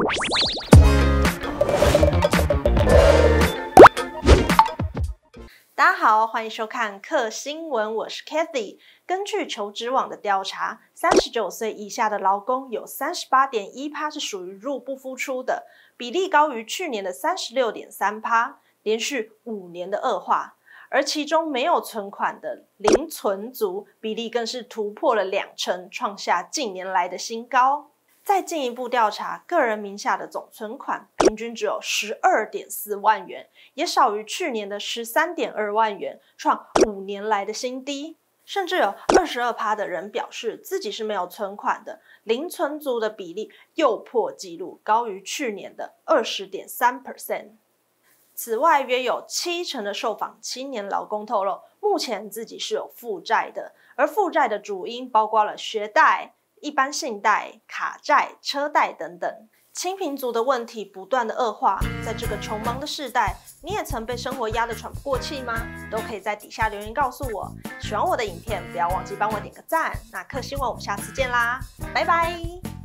大家好，欢迎收看客新闻，我是 Kathy。根据求职网的调查，39岁以下的劳工有38.1%是属于入不敷出的，比例高于去年的36.3%，连续5年的恶化。而其中没有存款的零存族比例更是突破了20%，创下近年来的新高。再进一步调查，个人名下的总存款平均只有12.4万元，也少于去年的13.2万元，创5年来的新低。甚至有22%的人表示自己是没有存款的，零存族的比例又破纪录，高于去年的20.3%。此外，约有70%的受访青年劳工透露，目前自己是有负债的，而负债的主因包括了学贷、一般信贷、卡债、车贷等等。清贫族的问题不断的恶化，在这个穷忙的世代，你也曾被生活压得喘不过气吗？都可以在底下留言告诉我。喜欢我的影片，不要忘记帮我点个赞。那客新闻我们下次见啦，拜拜。